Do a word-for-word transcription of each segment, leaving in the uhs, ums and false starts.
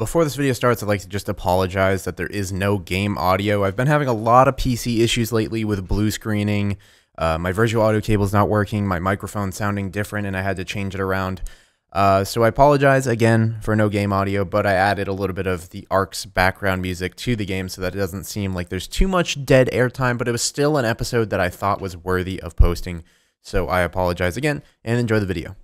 Before this video starts, I'd like to just apologize that there is no game audio. I've been having a lot of P C issues lately with blue screening. Uh, my virtual audio cable is not working, my microphone sounding different, and I had to change it around. Uh, so I apologize again for no game audio, but I added a little bit of the Ark's background music to the game so that it doesn't seem like there's too much dead airtime, but it was still an episode that I thought was worthy of posting. So I apologize again, and enjoy the video.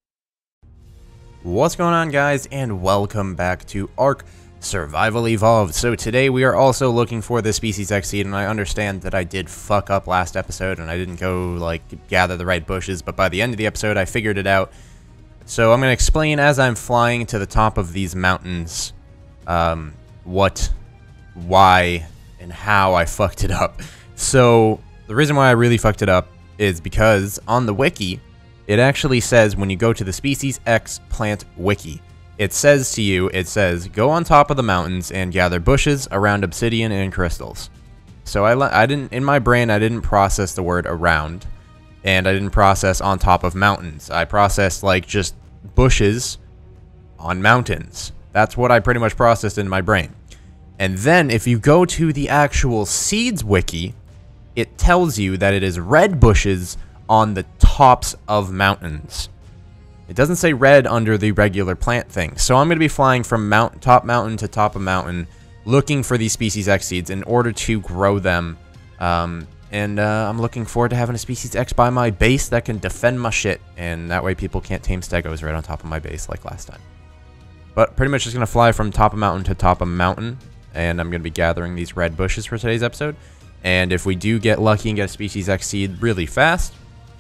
What's going on, guys, and welcome back to Ark Survival Evolved. So today we are also looking for the Species X seed, and I understand that I did fuck up last episode and I didn't go like gather the right bushes, but by the end of the episode I figured it out. So I'm going to explain as I'm flying to the top of these mountains um, what, why, and how I fucked it up. So the reason why I really fucked it up is because on the wiki, it actually says when you go to the Species X plant wiki, it says to you, it says, go on top of the mountains and gather bushes around obsidian and crystals. So I, I didn't, in my brain, I didn't process the word around, and I didn't process on top of mountains. I processed like just bushes on mountains. That's what I pretty much processed in my brain. And then if you go to the actual seeds wiki, it tells you that it is red bushes on the tops of mountains. It doesn't say red under the regular plant thing. So I'm going to be flying from mount, top mountain to top of mountain looking for these Species X seeds in order to grow them. Um, and uh, I'm looking forward to having a Species X by my base that can defend my shit. And that way people can't tame stegos right on top of my base like last time. But pretty much just going to fly from top of mountain to top of mountain. And I'm going to be gathering these red bushes for today's episode. And if we do get lucky and get a Species X seed really fast,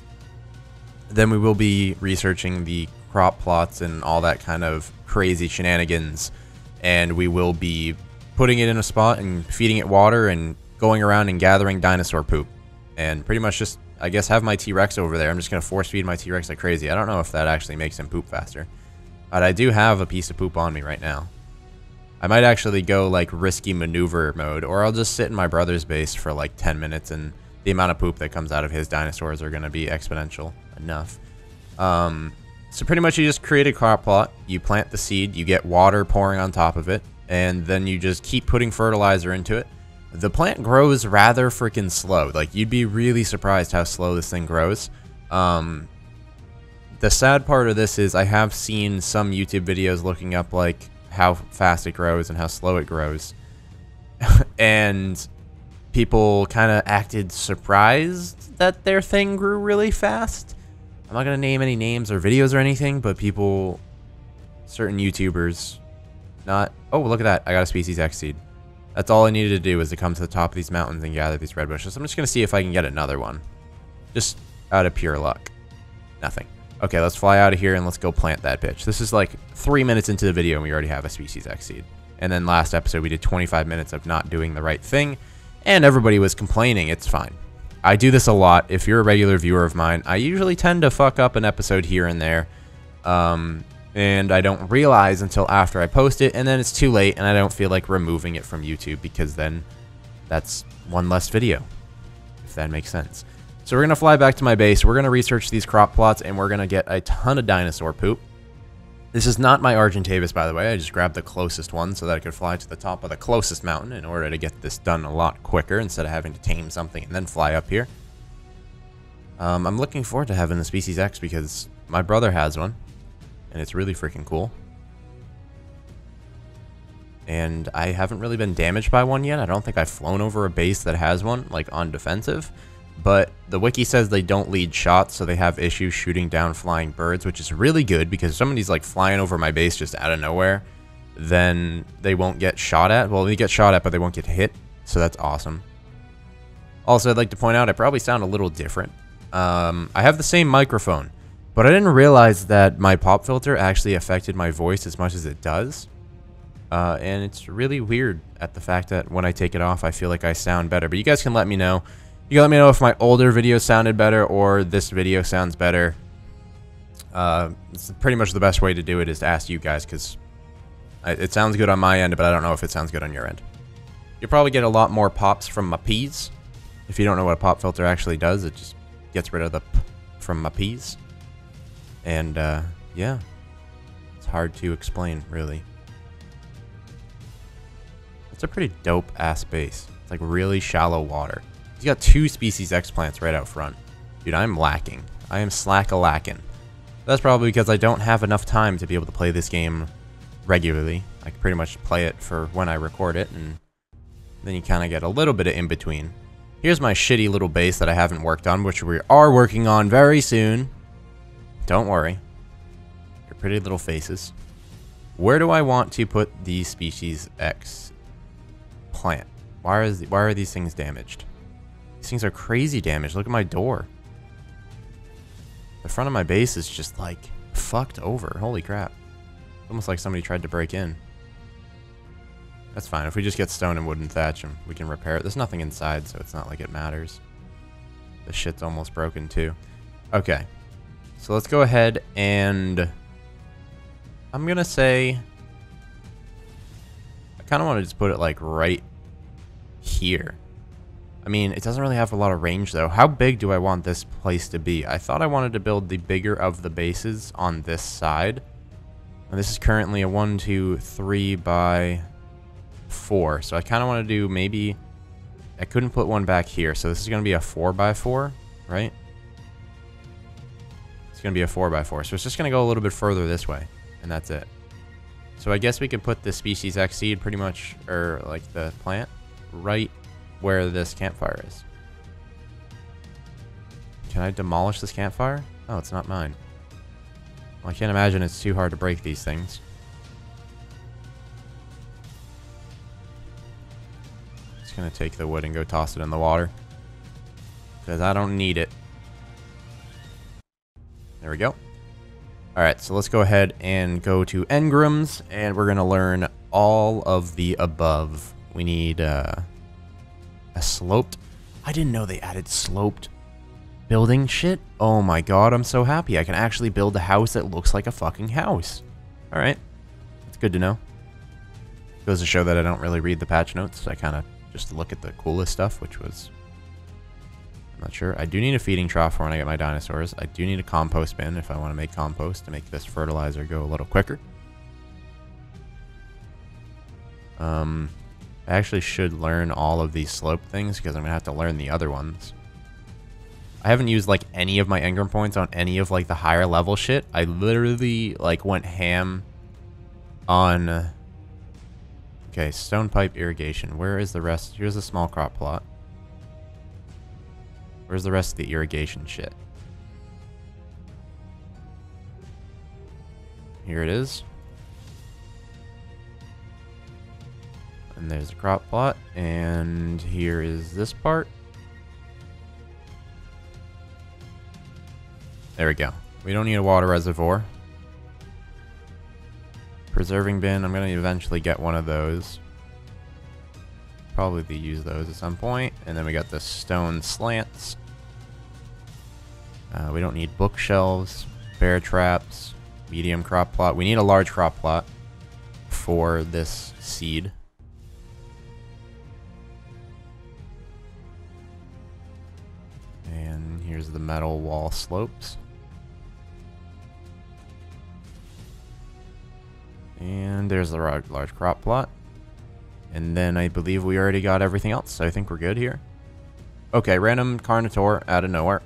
then we will be researching the crop plots and all that kind of crazy shenanigans, and we will be putting it in a spot and feeding it water and going around and gathering dinosaur poop, and pretty much just, I guess, have my T-Rex over there. I'm just going to force feed my T-Rex like crazy. I don't know if that actually makes him poop faster, but I do have a piece of poop on me right now. I might actually go like risky maneuver mode, or I'll just sit in my brother's base for like ten minutes, and the amount of poop that comes out of his dinosaurs are going to be exponential enough. Um, so pretty much you just create a crop plot, you plant the seed, you get water pouring on top of it, and then you just keep putting fertilizer into it. The plant grows rather freaking slow. Like, you'd be really surprised how slow this thing grows. Um, the sad part of this is I have seen some YouTube videos looking up like how fast it grows and how slow it grows. And people kind of acted surprised that their thing grew really fast. I'm not going to name any names or videos or anything, but people, certain YouTubers, not, oh, look at that. I got a Species X seed. That's all I needed to do was to come to the top of these mountains and gather these red bushes. I'm just going to see if I can get another one. Just out of pure luck. Nothing. Okay, let's fly out of here and let's go plant that bitch. This is like three minutes into the video and we already have a Species X seed. And then last episode we did twenty-five minutes of not doing the right thing. And everybody was complaining. It's fine. I do this a lot. If you're a regular viewer of mine, I usually tend to fuck up an episode here and there. Um, and I don't realize until after I post it, and then it's too late, and I don't feel like removing it from YouTube, because then that's one less video, if that makes sense. So we're going to fly back to my base. We're going to research these crop plots, and we're going to get a ton of dinosaur poop. This is not my Argentavis, by the way. I just grabbed the closest one so that I could fly to the top of the closest mountain in order to get this done a lot quicker instead of having to tame something and then fly up here. Um, I'm looking forward to having the Species X because my brother has one, and it's really freaking cool. And I haven't really been damaged by one yet. I don't think I've flown over a base that has one, like on defensive. But the wiki says they don't lead shots, so they have issues shooting down flying birds, which is really good because if somebody's like flying over my base just out of nowhere, then they won't get shot at. Well, they get shot at, but they won't get hit, so that's awesome. Also, I'd like to point out I probably sound a little different. Um, I have the same microphone, but I didn't realize that my pop filter actually affected my voice as much as it does. Uh, and it's really weird at the fact that when I take it off, I feel like I sound better. But you guys can let me know. You can let me know if my older video sounded better or this video sounds better. Uh, it's pretty much the best way to do it is to ask you guys, because it sounds good on my end, but I don't know if it sounds good on your end. You'll probably get a lot more pops from my P's. If you don't know what a pop filter actually does, it just gets rid of the p from my P's. And, uh, yeah. It's hard to explain, really. It's a pretty dope-ass base. It's like really shallow water. He's got two Species X plants right out front. Dude, I'm lacking. I am slack-a-lacking. That's probably because I don't have enough time to be able to play this game regularly. I can pretty much play it for when I record it, and then you kind of get a little bit of in-between. Here's my shitty little base that I haven't worked on, which we are working on very soon. Don't worry. Your pretty little faces. Where do I want to put the Species X plant? Why is the, why are these things damaged? These things are crazy damaged. Look at my door. The front of my base is just like fucked over. Holy crap. Almost like somebody tried to break in. That's fine. If we just get stone and wooden thatch and we can repair it. There's nothing inside, so it's not like it matters. The shit's almost broken too. Okay. So let's go ahead and I'm gonna say I kind of want to just put it like right here. I mean, it doesn't really have a lot of range though. How big do I want this place to be? I thought I wanted to build the bigger of the bases on this side. And this is currently a one, two, three by four. So I kind of want to do maybe I couldn't put one back here. So this is going to be a four by four, right? It's going to be a four by four. So it's just going to go a little bit further this way. And that's it. So I guess we could put the Species X seed pretty much, or like the plant, right where this campfire is. Can I demolish this campfire? Oh, it's not mine. Well, I can't imagine it's too hard to break these things. Just gonna take the wood and go toss it in the water, because I don't need it. There we go. Alright, so let's go ahead and go to engrams, and we're gonna learn all of the above. We need uh, a sloped... I didn't know they added sloped building shit. Oh my god, I'm so happy. I can actually build a house that looks like a fucking house. Alright. That's good to know. Goes to show that I don't really read the patch notes. I kind of just look at the coolest stuff, which was... I'm not sure. I do need a feeding trough for when I get my dinosaurs. I do need a compost bin if I want to make compost to make this fertilizer go a little quicker. Um, I actually should learn all of these slope things because I'm going to have to learn the other ones. I haven't used like any of my engram points on any of like the higher level shit. I literally like went ham on... Uh, okay, stone pipe irrigation. Where is the rest? Here's a small crop plot. Where's the rest of the irrigation shit? Here it is. And there's the crop plot. And here is this part. There we go. We don't need a water reservoir. Preserving bin. I'm going to eventually get one of those. Probably use those at some point. And then we got the stone slants. Uh, we don't need bookshelves, bear traps, medium crop plot. We need a large crop plot for this seed. And here's the metal wall slopes. And there's the large, large crop plot. And then I believe we already got everything else, so I think we're good here. Okay, random Carnotaur out of nowhere.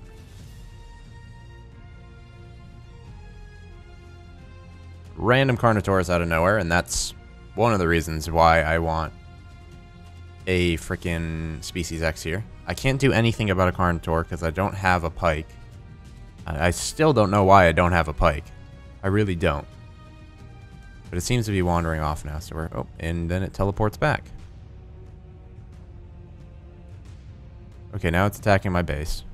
Random Carnotaurs out of nowhere, and that's one of the reasons why I want a freaking Species X here. I can't do anything about a Carnotaur because I don't have a pike. I, I still don't know why I don't have a pike. I really don't. But it seems to be wandering off now, so we're... Oh, and then it teleports back. Okay, now it's attacking my base.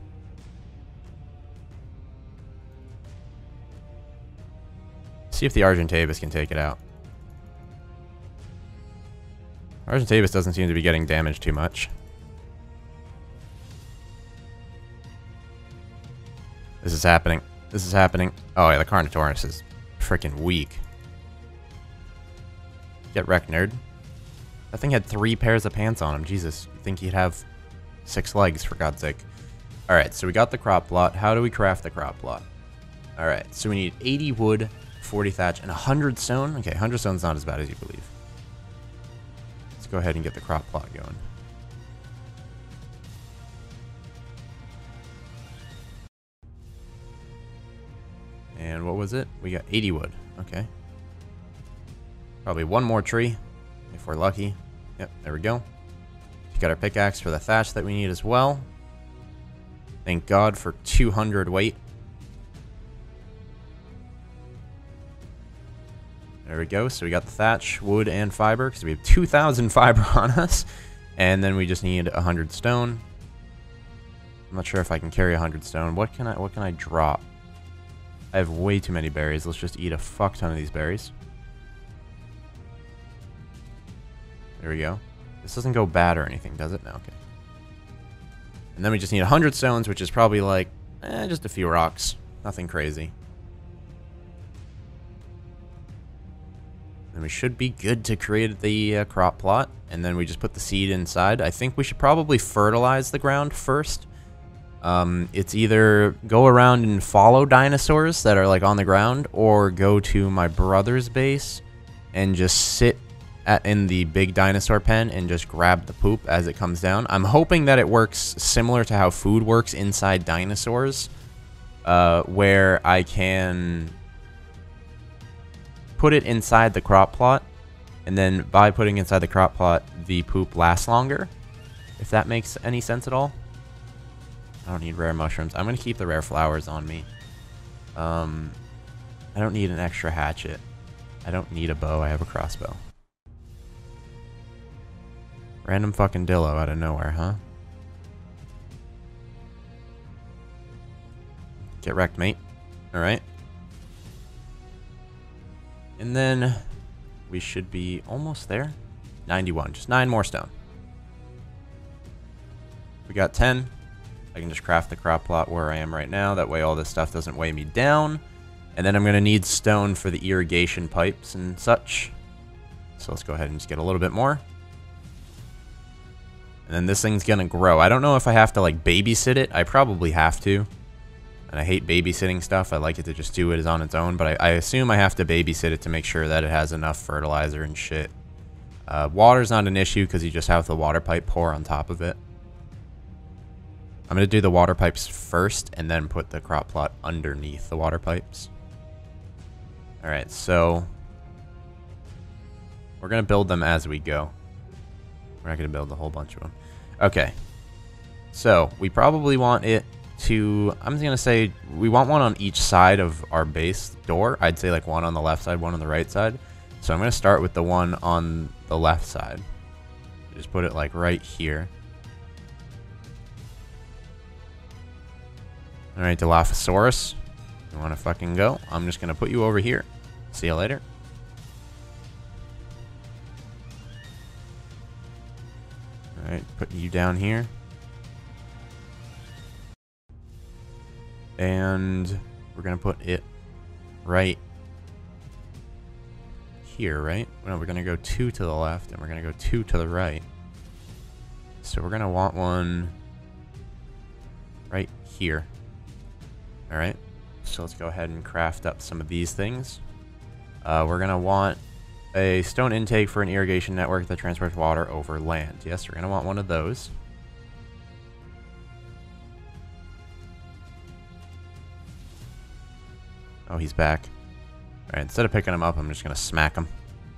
See if the Argentavis can take it out. Argentavis doesn't seem to be getting damaged too much. This is happening. This is happening. Oh yeah, the Carnotaurus is freaking weak. Get wrecked, nerd. That thing had three pairs of pants on him. Jesus, you think he'd have six legs, for God's sake. Alright, so we got the crop plot. How do we craft the crop plot? Alright, so we need eighty wood, forty thatch, and one hundred stone. Okay, one hundred stone's not as bad as you believe. Let's go ahead and get the crop plot going. And what was it? We got eighty wood. Okay. Probably one more tree, if we're lucky. Yep, there we go. We got our pickaxe for the thatch that we need as well. Thank God for two hundred weight. There we go. So we got the thatch, wood, and fiber, because we have two thousand fiber on us. And then we just need one hundred stone. I'm not sure if I can carry one hundred stone. What can I, what can I drop? I have way too many berries. Let's just eat a fuck ton of these berries. There we go. This doesn't go bad or anything, does it? No, okay. And then we just need one hundred stones, which is probably like, eh, just a few rocks. Nothing crazy. And we should be good to create the uh, crop plot. And then we just put the seed inside. I think we should probably fertilize the ground first. Um, it's either go around and follow dinosaurs that are like on the ground, or go to my brother's base and just sit at, in the big dinosaur pen and just grab the poop as it comes down. I'm hoping that it works similar to how food works inside dinosaurs, uh, where I can put it inside the crop plot, and then by putting inside the crop plot, the poop lasts longer, if that makes any sense at all. I don't need rare mushrooms. I'm going to keep the rare flowers on me. Um, I don't need an extra hatchet. I don't need a bow. I have a crossbow. Random fucking dillo out of nowhere, huh? Get wrecked, mate. Alright. And then we should be almost there. ninety-one. Just nine more stone. We got ten. I can just craft the crop plot where I am right now. That way all this stuff doesn't weigh me down. And then I'm going to need stone for the irrigation pipes and such. So let's go ahead and just get a little bit more. And then this thing's going to grow. I don't know if I have to like babysit it. I probably have to. And I hate babysitting stuff. I like it to just do it as on its own. But I, I assume I have to babysit it to make sure that it has enough fertilizer and shit. Uh, water's not an issue because you just have the water pipe pour on top of it. I'm going to do the water pipes first and then put the crop plot underneath the water pipes. Alright, so we're going to build them as we go. We're not going to build a whole bunch of them. Okay, so we probably want it to, I'm just going to say, we want one on each side of our base door. I'd say like one on the left side, one on the right side. So I'm going to start with the one on the left side. Just put it like right here. Alright, Dilophosaurus. You want to fucking go? I'm just going to put you over here. See you later. Alright, put you down here. And we're going to put it right here, right? No, we're going to go two to the left, and we're going to go two to the right. So we're going to want one right here. Alright, so let's go ahead and craft up some of these things. Uh, we're going to want a stone intake for an irrigation network that transports water over land. Yes, we're going to want one of those. Oh, he's back. Alright, instead of picking him up, I'm just going to smack him.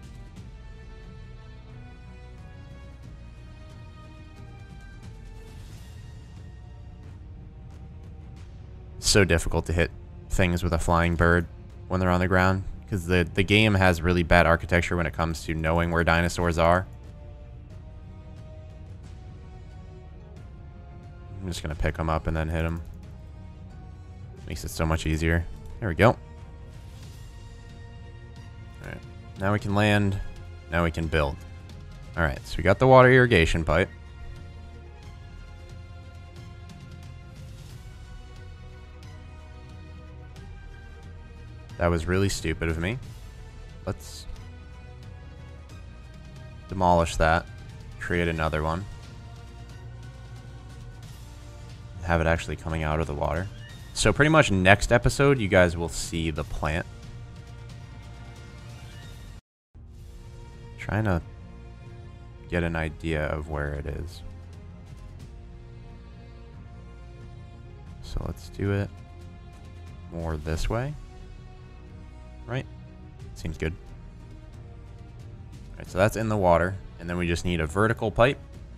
So difficult to hit things with a flying bird when they're on the ground, because the, the game has really bad architecture when it comes to knowing where dinosaurs are. I'm just going to pick them up and then hit them. Makes it so much easier. There we go. Alright, now we can land. Now we can build. Alright, so we got the water irrigation pipe. That was really stupid of me. Let's demolish that. Create another one. Have it actually coming out of the water. So pretty much next episode, you guys will see the plant. Trying to get an idea of where it is. So let's do it more this way. Right? Seems good. Alright, so that's in the water. And then we just need a vertical pipe.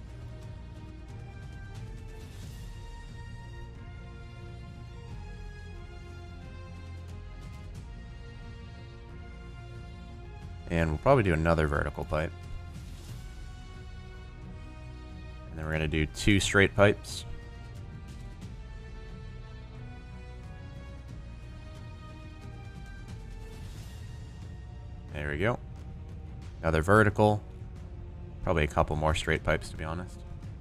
And we'll probably do another vertical pipe. And then we're going to do two straight pipes. There we go. Another vertical. Probably a couple more straight pipes, to be honest.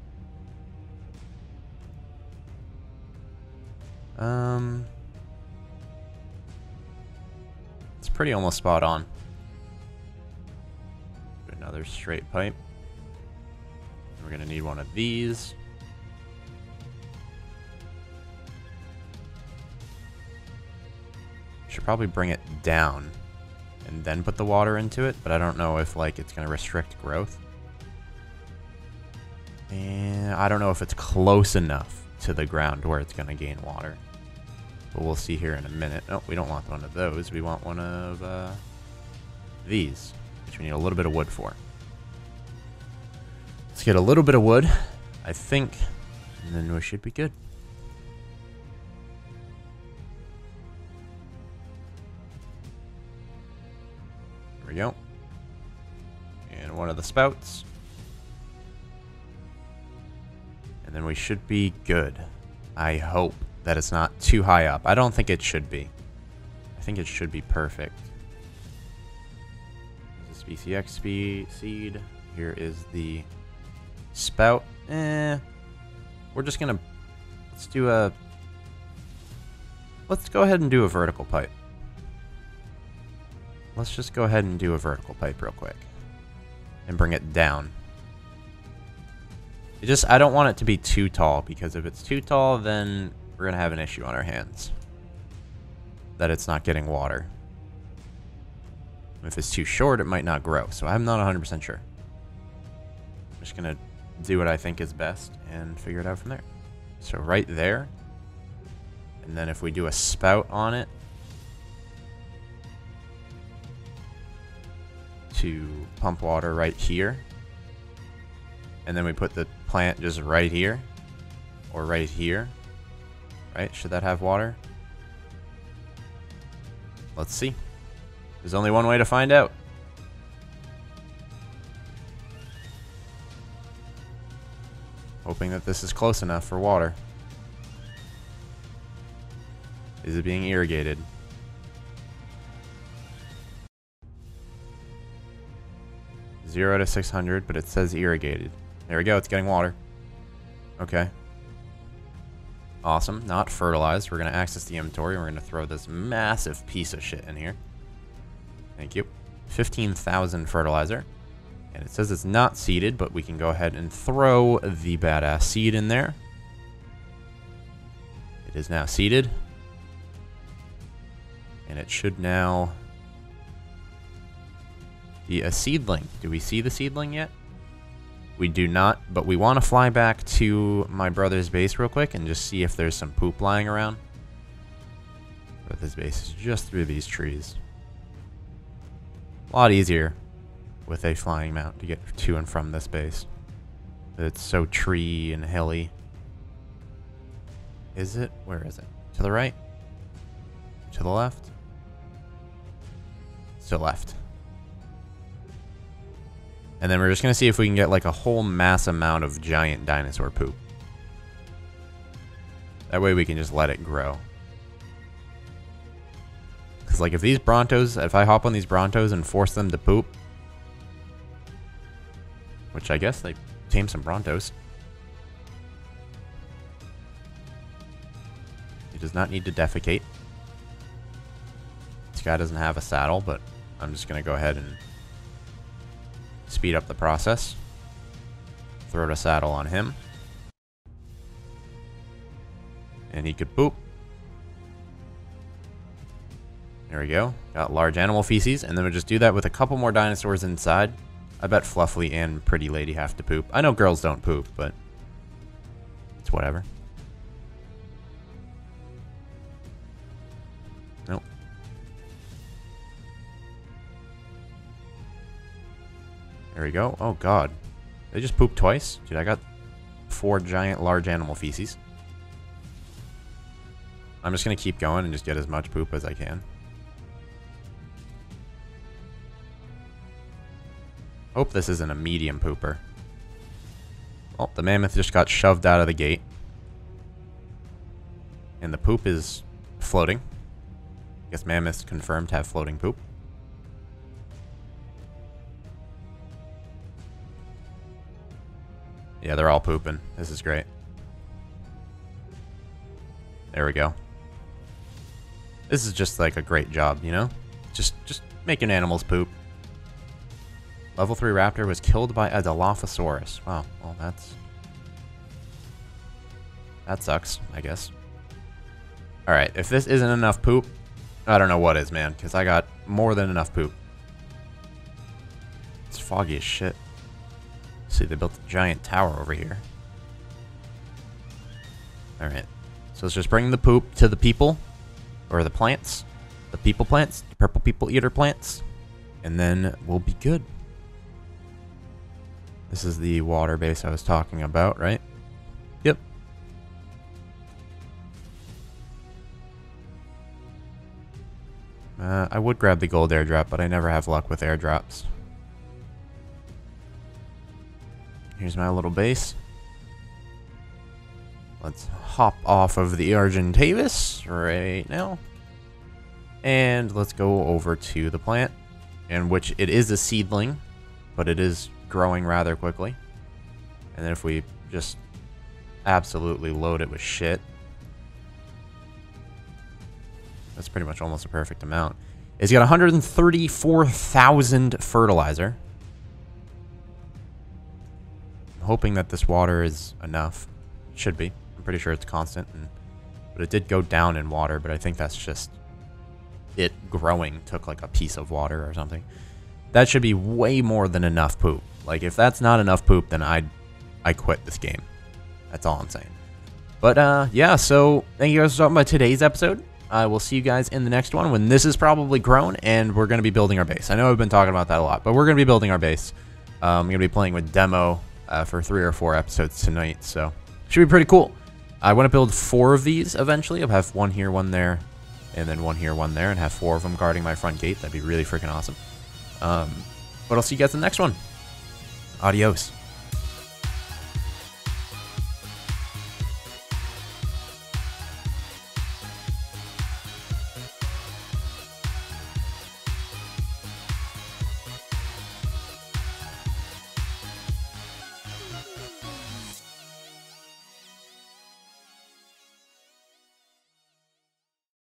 Um, it's pretty almost spot on. Another straight pipe. We're going to need one of these. Should probably bring it down and then put the water into it, but I don't know if like it's going to restrict growth. And I don't know if it's close enough to the ground where it's going to gain water. But we'll see here in a minute. Oh, we don't want one of those. We want one of uh, these, which we need a little bit of wood for. Let's get a little bit of wood, I think, and then we should be good. There we go. And one of the spouts. And then we should be good. I hope that it's not too high up. I don't think it should be. I think it should be perfect. There's a B C X seed. Here is the spout. Eh. We're just gonna... Let's do a... Let's go ahead and do a vertical pipe. Let's just go ahead and do a vertical pipe real quick. And bring it down. It just, I don't want it to be too tall, because if it's too tall, then we're going to have an issue on our hands. That it's not getting water. If it's too short, it might not grow. So I'm not one hundred percent sure. I'm just going to do what I think is best and figure it out from there. So right there. And then if we do a spout on it to pump water right here. And then we put the plant just right here. Or right here. Right? Should that have water? Let's see. There's only one way to find out. Hoping that this is close enough for water. Is it being irrigated? Zero to six hundred, but it says irrigated. There we go, it's getting water. Okay. Awesome, not fertilized. We're going to access the inventory and we're going to throw this massive piece of shit in here. Thank you. fifteen thousand fertilizer. And it says it's not seeded, but we can go ahead and throw the badass seed in there. It is now seeded. And it should now be a seedling. Do we see the seedling yet? We do not, but we want to fly back to my brother's base real quick and just see if there's some poop lying around. Brother's base is just through these trees. A lot easier with a flying mount to get to and from this base. It's so tree and hilly. Is it? Where is it? To the right? To the left? It's to the left. And then we're just going to see if we can get like a whole mass amount of giant dinosaur poop. That way we can just let it grow. Because like if these Brontos, if I hop on these Brontos and force them to poop, which I guess they tame some Brontos. He does not need to defecate. This guy doesn't have a saddle, but I'm just going to go ahead and speed up the process. Throw the saddle on him. And he could poop. There we go. Got large animal feces. And then we'll just do that with a couple more dinosaurs inside. I bet Fluffy and Pretty Lady have to poop. I know girls don't poop, but it's whatever. Nope. There we go. Oh, God. They just pooped twice? Dude, I got four giant large animal feces. I'm just going to keep going and just get as much poop as I can. Hope this isn't a medium pooper. Oh, the mammoth just got shoved out of the gate. And the poop is floating. I guess mammoths confirmed to have floating poop. Yeah, they're all pooping. This is great. There we go. This is just like a great job, you know? Just just making animals poop. Level three raptor was killed by a Dilophosaurus. Wow, well that's... That sucks, I guess. Alright, if this isn't enough poop, I don't know what is, man, because I got more than enough poop. It's foggy as shit. See, they built a giant tower over here. Alright. So let's just bring the poop to the people. Or the plants. The people plants. The purple people eater plants. And then we'll be good. This is the water base I was talking about, right? Yep. Uh, I would grab the gold airdrop, but I never have luck with airdrops. Here's my little base. Let's hop off of the Argentavis right now. And let's go over to the plant, in which it is a seedling, but it is growing rather quickly. And then if we just absolutely load it with shit, that's pretty much almost a perfect amount. It's got one hundred thirty-four thousand fertilizer. I'm hoping that this water is enough. It should be. I'm pretty sure it's constant. And, but it did go down in water, but I think that's just it growing took like a piece of water or something. That should be way more than enough poop. Like, if that's not enough poop, then I'd, I quit this game. That's all I'm saying. But, uh, yeah, so thank you guys for stopping by today's episode. I will see you guys in the next one when this is probably grown and we're going to be building our base. I know I've been talking about that a lot, but we're going to be building our base. Um, I'm going to be playing with demo uh, for three or four episodes tonight, so should be pretty cool. I want to build four of these eventually. I'll have one here, one there, and then one here, one there, and have four of them guarding my front gate. That'd be really freaking awesome. Um, but I'll see you guys in the next one. Adios.